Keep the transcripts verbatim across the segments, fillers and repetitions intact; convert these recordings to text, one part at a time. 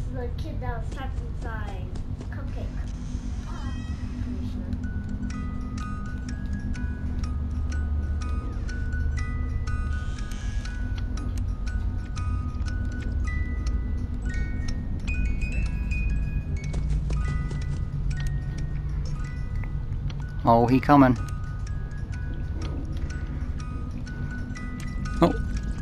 the kid that was trapped inside. Cupcake. Pretty sure. Oh, he coming. Oh.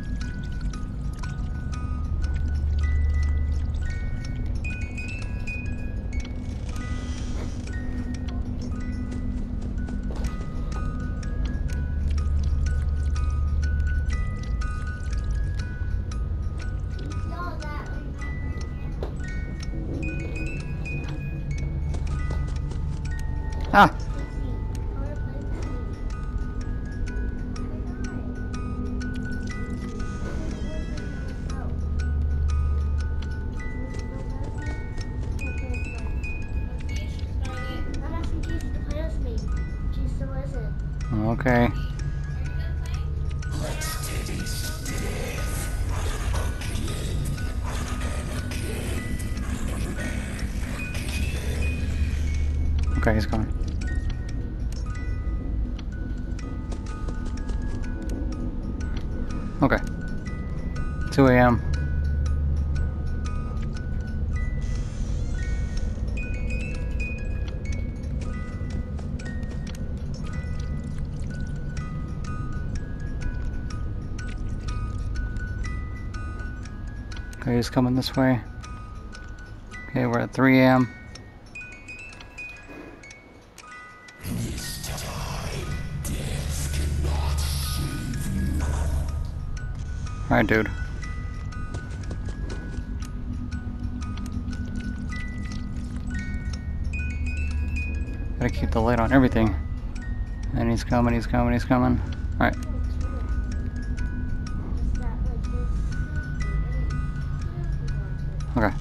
Ah. Okay. Okay, he's gone. Okay. two A M Okay, he's coming this way. Okay, we're at three A M Alright, dude. Gotta keep the light on everything. And he's coming, he's coming, he's coming. Alright. Okay.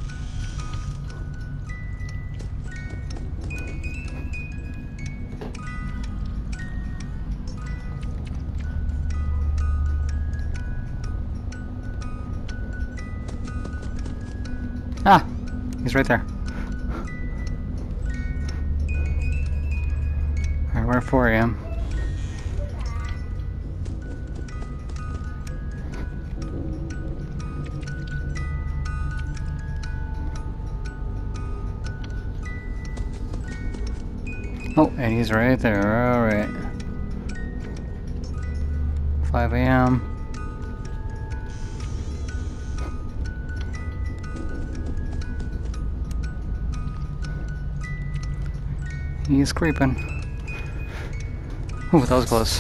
Ah! He's right there. Alright, we're at four A M Oh, and he's right there. Alright. five A M He's creeping. Ooh, that was close.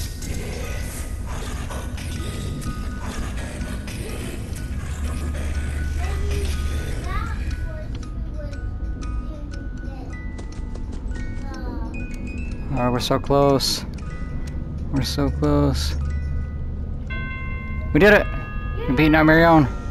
Oh, we're so close. We're so close. We did it! We beat Nightmare Yon.